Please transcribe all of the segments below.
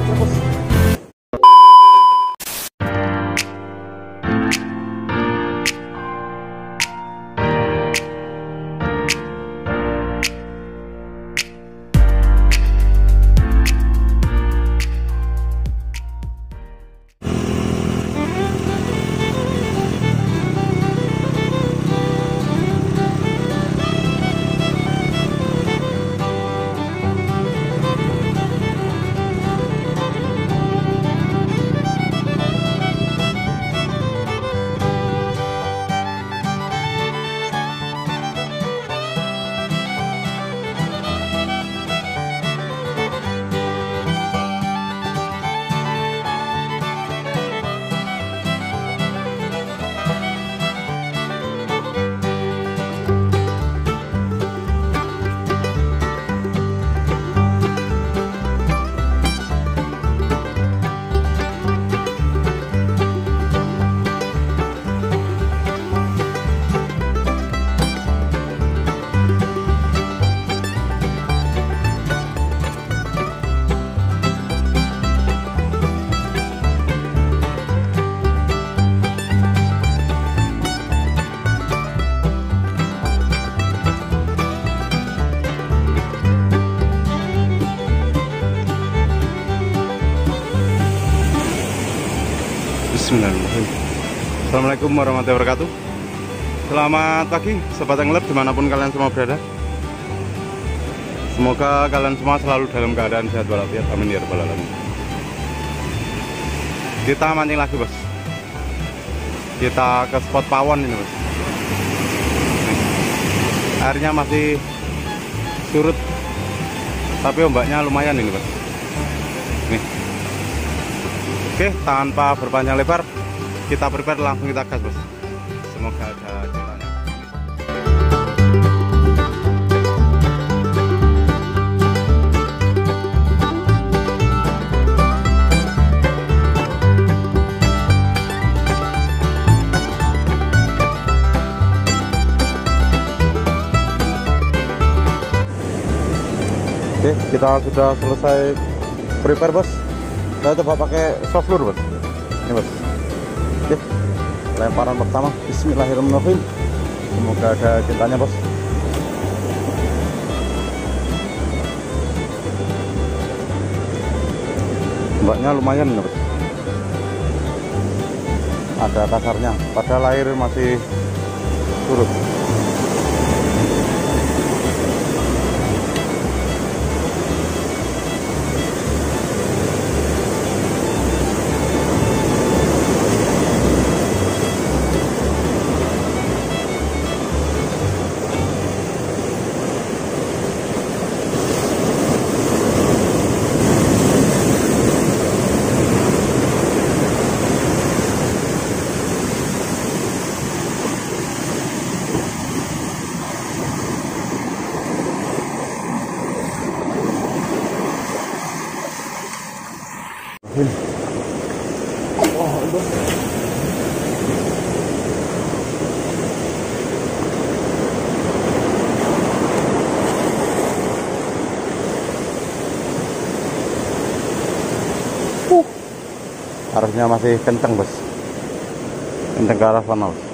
Bismillahirrahmanirrahim. Assalamualaikum warahmatullahi wabarakatuh. Selamat pagi sobat Anglab dimanapun kalian semua berada. Semoga kalian semua selalu dalam keadaan sehat walafiat, amin ya rabbal alamin. Kita mancing lagi bos. Kita ke spot pawon ini bos. Airnya masih surut, tapi ombaknya lumayan ini bos. Nih. Oke, tanpa berpanjang lebar, kita prepare langsung kita gas bos. Semoga ada ceritanya. Oke, kita sudah selesai prepare bos. Saya coba pakai soft lure bos. Ini bos. Oke, lemparan pertama. Bismillahirrahmanirrahim. Semoga ada cintanya bos. Ombaknya lumayan bos. Ada kasarnya. Padahal air masih surut. Arusnya masih kenceng bos, kenceng ke arah sana bos.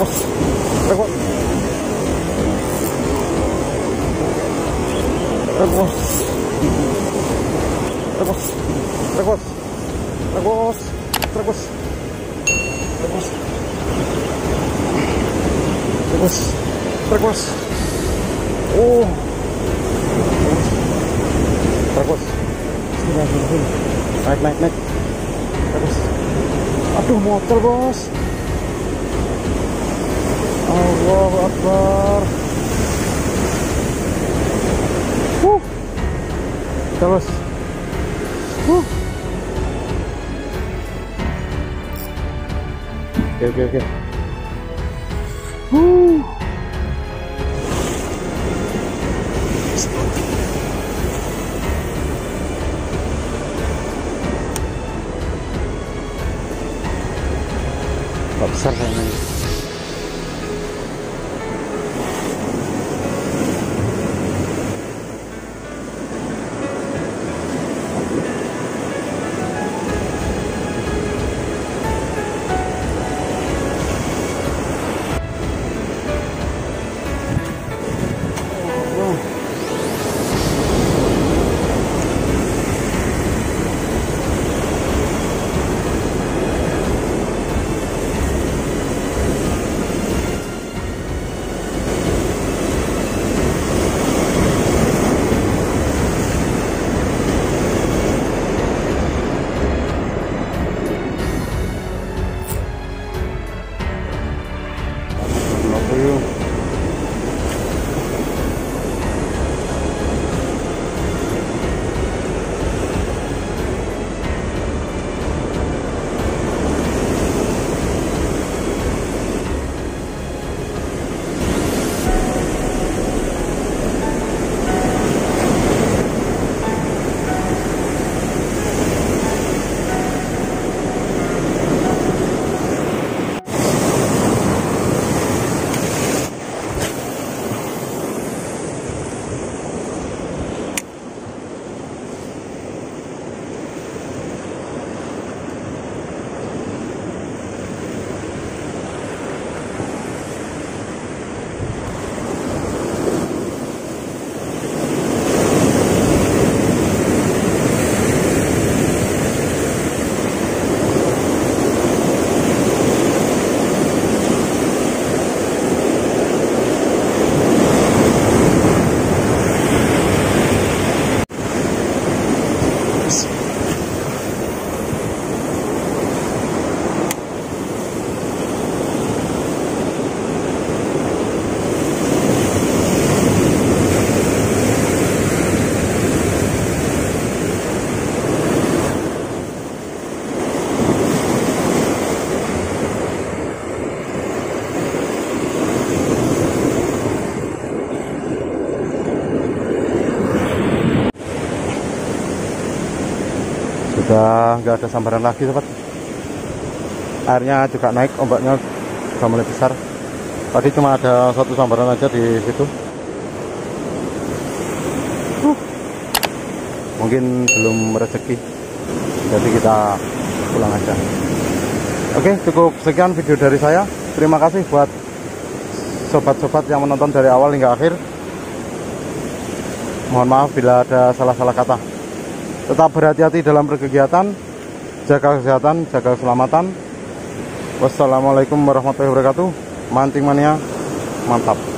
Terus. Terus. Terus. Terus. Terus. Terus. Terus. Terus. Terus. Terus. Oh. Terus. Naik. Terus. Aduh, motor, bos. Allahu Akbar. Terus. Oke. Besar kayaknya. Sudah nggak ada sambaran lagi, sobat. Airnya juga naik, ombaknya sudah mulai besar. Tadi cuma ada satu sambaran aja di situ. Mungkin belum rezeki, jadi kita pulang aja. Oke, cukup sekian video dari saya. Terima kasih buat sobat-sobat yang menonton dari awal hingga akhir. Mohon maaf bila ada salah-salah kata. Tetap berhati-hati dalam berkegiatan, jaga kesehatan, jaga keselamatan. Wassalamualaikum warahmatullahi wabarakatuh. Mancing mania, mantap.